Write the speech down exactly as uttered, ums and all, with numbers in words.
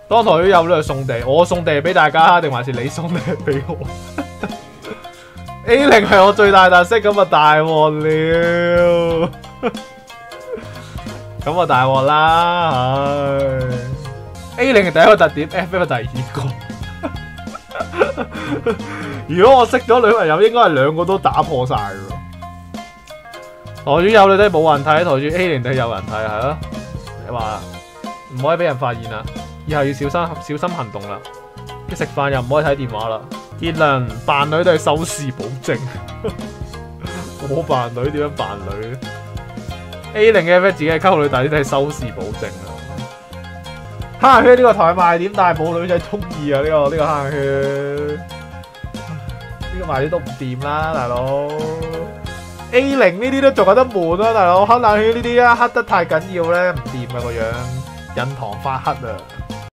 當台都有呢度送地，我送地俾大家，定還是你送地俾我？A 零係我最大特色，咁啊大鑊了，咁啊大鑊啦，唉 ！A 零係第一個特點 ，F 係第二個。如果我識咗女朋友，應該係兩個都打破晒㗎。台主有女都冇人睇，台主 A 零都有人睇，係咯。你話唔可以俾人發現啦，以後要小心小心行動啦。食飯又唔可以睇電話啦。結論扮女都係收視保證。我扮女點樣扮女 ？A 零嘅 F 自己係溝女，但係都係收視保證啊！蝦圈呢個台賣點，但係冇女仔中意啊！呢、這個呢、這個蝦圈，呢、這個賣點都唔掂啦，大佬。A 零呢啲都仲有得悶啦，大佬。黑冷圈呢啲啊，黑得太緊要咧，唔掂啊個樣，印堂發黑啊！